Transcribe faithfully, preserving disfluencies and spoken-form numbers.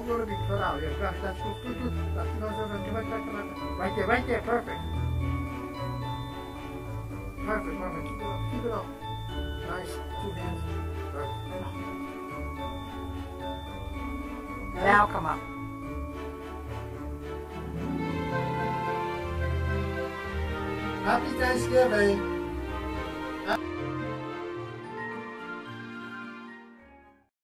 don't go to be cut out. Yeah, gosh, that's good, good, good. That's, no, no, no, come on, come on, come on. Right there, right there, perfect. Perfect, perfect. Keep it up, keep it up. Nice, two hands. Perfect. Now come up. Happy Thanksgiving.